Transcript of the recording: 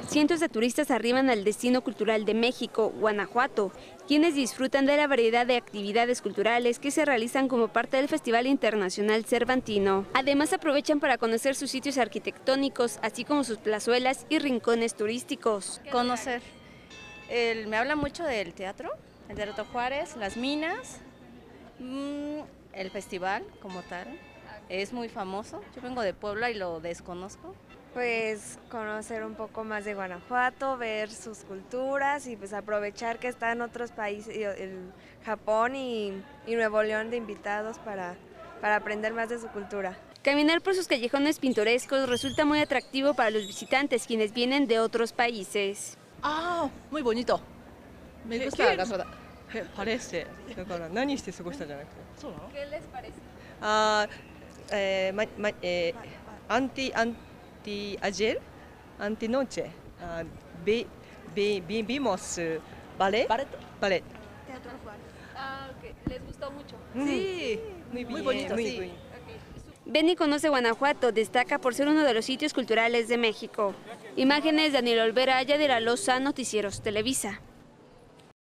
Cientos de turistas arriban al destino cultural de México, Guanajuato, quienes disfrutan de la variedad de actividades culturales que se realizan como parte del Festival Internacional Cervantino. Además aprovechan para conocer sus sitios arquitectónicos, así como sus plazuelas y rincones turísticos. Conocer. Me habla mucho del teatro, el Teatro Juárez, las minas, el festival como tal. Es muy famoso. Yo vengo de Puebla y lo desconozco. Pues conocer un poco más de Guanajuato, ver sus culturas y pues aprovechar que están otros países, el Japón y Nuevo León de invitados para aprender más de su cultura. Caminar por sus callejones pintorescos resulta muy atractivo para los visitantes, quienes vienen de otros países. Ah, muy bonito. Me gusta la ciudad. Parece. ¿Qué les parece? Ayer, antinoche, vimos ballet. Ballet. Teatro Juárez. Okay. ¿Les gustó mucho? Sí, muy bonito, sí. Bien. Ven y conoce Guanajuato, destaca por ser uno de los sitios culturales de México. Imágenes de Daniel Olvera, Yadira Loza, Noticieros Televisa.